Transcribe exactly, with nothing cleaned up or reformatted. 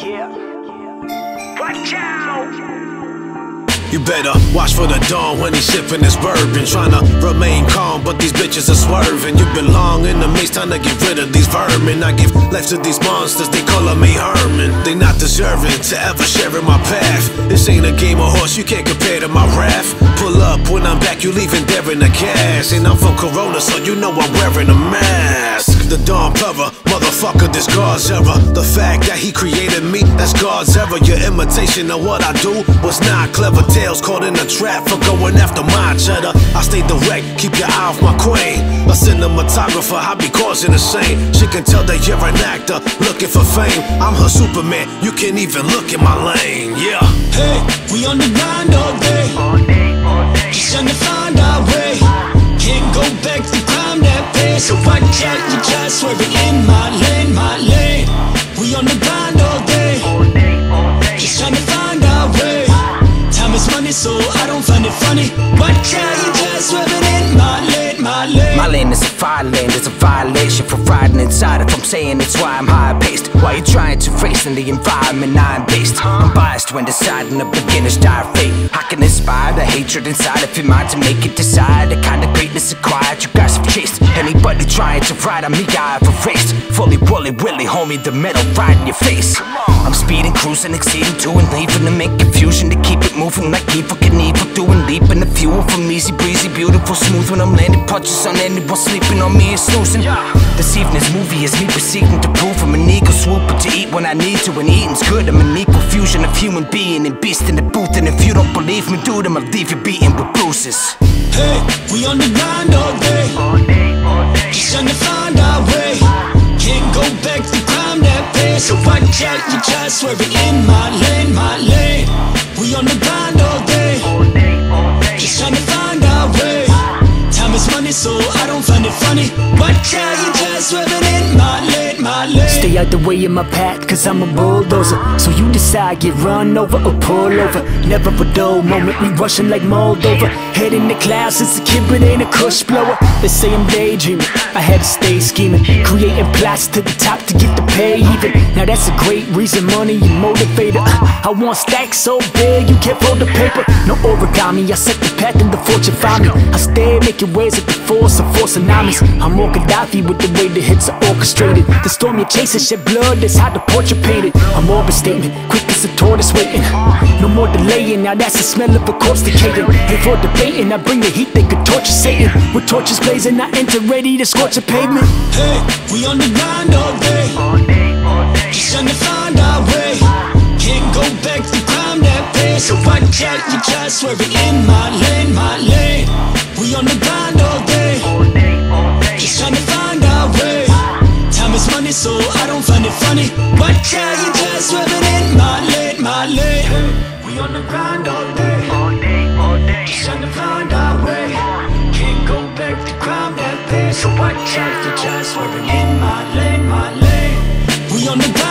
Yeah. Watch out! You better watch for the dawn when he's sipping his bourbon, tryna remain calm, but these bitches are swerving. You belong in the mix, time to get rid of these vermin. I give life to these monsters, they calling me Herman. They not deserving to ever share in my path. This ain't a game of horse, you can't compare to my wrath. Pull up when I'm back, you leaving there in the cash. And I'm from Corona, so you know I'm wearing a mask. The Dawn Plumber, motherfucker, this God's error. The fact that he created me, that's God's error. Your imitation of what I do was not clever. Tails caught in a trap for going after my cheddar. I stay direct, keep your eye off my queen. A cinematographer, I be causing a scene. She can tell that you're an actor looking for fame. I'm her Superman, you can't even look in my lane. Yeah. Hey, we on the grind all day, All day, all day. just trying to find our way. Can't go back to crime that pays. So watch out, you try swerving in my lane, my lane. We on the grind all day, All day, all day. just trying to find our way. Time is money, so I don't find it funny. Watch out, you try swerving in my lane, my lane. My lane is a fire lane, it's a violation for riding inside it. I'm saying it's why I'm high-paced. Why you trying to face in the environment I'm based? I'm biased when deciding a beginner's dire fate. I can inspire the hatred inside of your mind to make it decide the kind of greatness acquired you guys have chased. Anybody trying to ride on me, I have erased. Fully woolly willy, homie, the metal right in your face. I'm speeding, cruising, exceeding to and leaving to make confusion, to keep it moving like evil Knievel, doing leaping the fuel from easy breezy, beautiful, smooth. When I'm landing punches on anyone sleeping on me and snoozing. This evening's movie is me proceeding to prove I'm an eagle, swooping to eat when I need to, and eating's good. I'm an equal fusion of human being and beast in the booth. And if you don't believe me, dude, I'ma leave you beaten with bruises. Hey, we on the grind all day, All day, all day. just trying to find our way. Can't go back to crime that pays. So watch out, you try swerving in my lane, my lane. We on the grind all day, All day, all day. just trying to find our way. Time is money, so I don't find it funny. Watch out, you try swerving in my lane, my lane. Stay out the way of my path, cause I'm a bulldozer. So you decide, get run over or pull over. Never a dull moment, we rushing like Moldova. Head in the clouds since a kid, but ain't a cush blower. They say I'm daydreaming, I had to stay scheming, creating plots to the top to get the pay even. Now that's a great reason, money and motivator. I want stacks so big, you can't fold the paper. No origami, I set the path and the fortune find me. I stay making waves at the force of force tsunamis. I'm more Gaddafi with the way the hits are orchestrated. The storm you're chasing shed blood, that's how the portrait painted. I'm overstatement, quick as a tortoise waiting. No more delaying, now that's the smell of a corpse decaying. Ain't for debating, I bring the heat, they could torture Satan. With torches blazing, I enter ready to scorch a pavement. Hey, we on the grind all day, All day, all day. just trying to find our way. Can't go back to crime that pays. So watch out, you try swerving in my lane, my lane. We on the grind all day, All day, all day. just trying to find our way. Time is money, so I don't find it funny. Watch out, you try swerving in my lane, my lane. We on the grind all day, All day, all day. just trying to find our way. Can't go back to crime that pays. So watch out, you try swerving in my lane, my lane. We on the grind.